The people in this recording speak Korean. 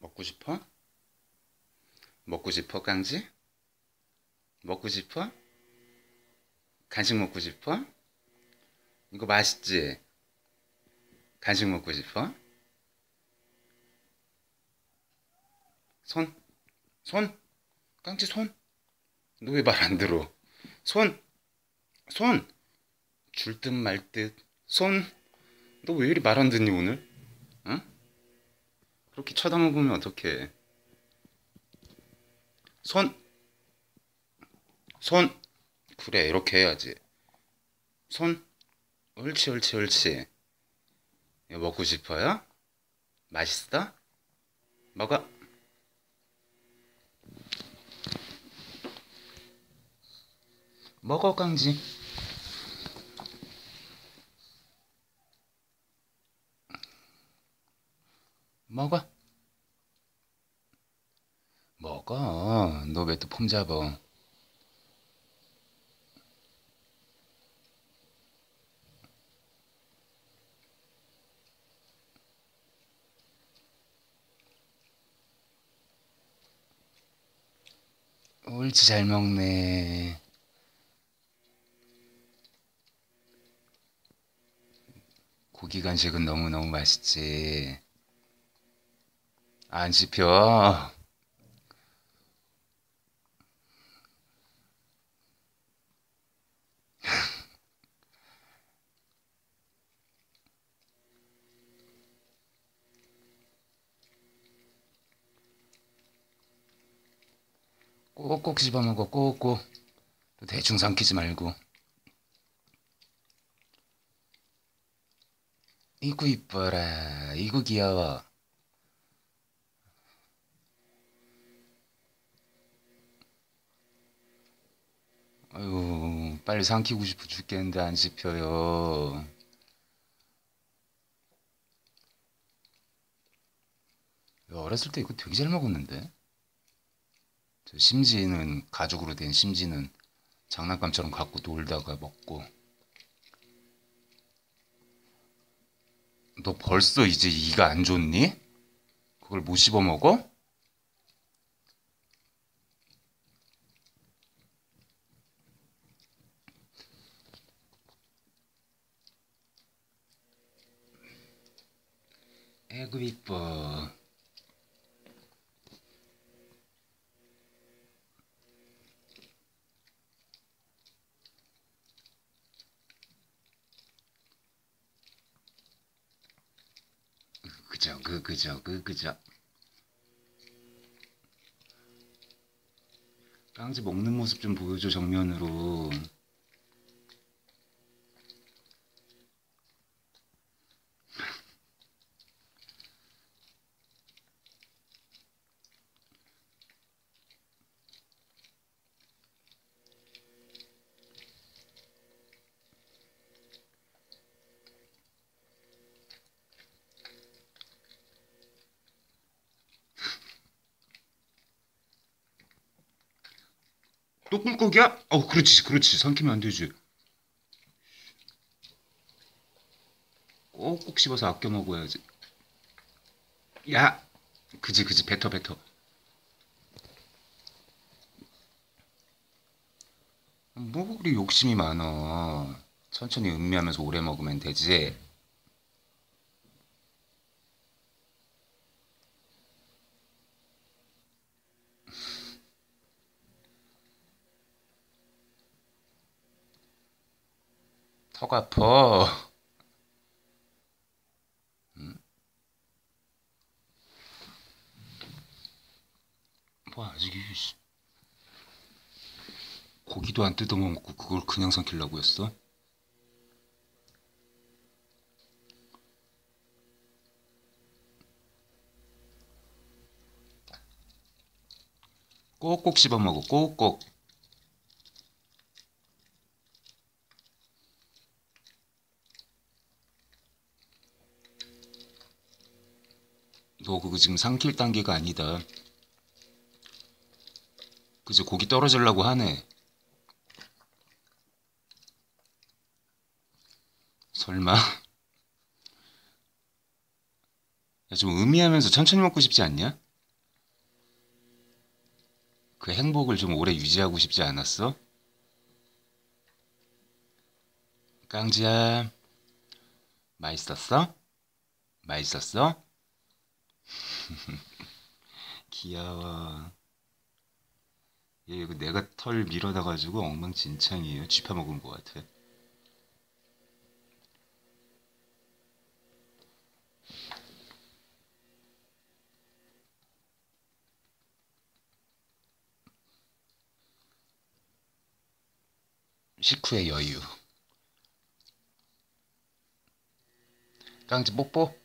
먹고 싶어? 먹고 싶어, 깡지? 먹고 싶어? 간식 먹고 싶어? 이거 맛있지? 간식 먹고 싶어? 손? 손? 깡지 손? 너 왜 말 안 들어? 손! 손! 줄 듯 말 듯. 손! 너 왜 이리 말 안 듣니, 오늘? 응? 그렇게 쳐다만 보면 어떡해. 손! 손! 그래, 이렇게 해야지. 손! 옳지, 옳지, 옳지. 이거 먹고 싶어요? 맛있어? 먹어. 먹어, 깡지. 먹어. 먹어. 너 왜 또 폼 잡어? 옳지, 잘 먹네. 고기 간식은 너무너무 맛있지. 안 씹혀. 꼭꼭 씹어 먹어, 꼭꼭. 또 대충 삼키지 말고. 이구 이뻐라. 이구 귀여워. 아유, 빨리 삼키고 싶어 죽겠는데 안 씹혀요. 어렸을 때 이거 되게 잘 먹었는데. 저 심지는 가죽으로 된 심지는 장난감처럼 갖고 놀다가 먹고. 너 벌써 이제 이가 안 좋니? 그걸 못 씹어 먹어? 에구 이뻐. 그저. 깡지 먹는 모습 좀 보여줘, 정면으로. 또 꿀꺽이야? 그렇지, 그렇지. 삼키면 안 되지. 꼭꼭 씹어서 아껴 먹어야지. 야! 그지, 뱉어. 뭐 그리 욕심이 많어. 천천히 음미하면서 오래 먹으면 되지. 턱 아파. 응? 뭐 아직 고기도 안 뜯어먹고 그걸 그냥 삼키려고 했어? 꼭꼭 씹어 먹어, 꼭꼭. 너 그거 지금 삼킬 단계가 아니다. 그저 고기 떨어지려고 하네. 설마? 야, 좀 음미하면서 천천히 먹고 싶지 않냐? 그 행복을 좀 오래 유지하고 싶지 않았어? 깡지야, 맛있었어? 맛있었어? 귀여워. 얘 이거 내가 털 밀어다 가지고 엉망진창이에요. 쥐파먹은 것 같아. 식후의 여유. 깡지 뽀뽀.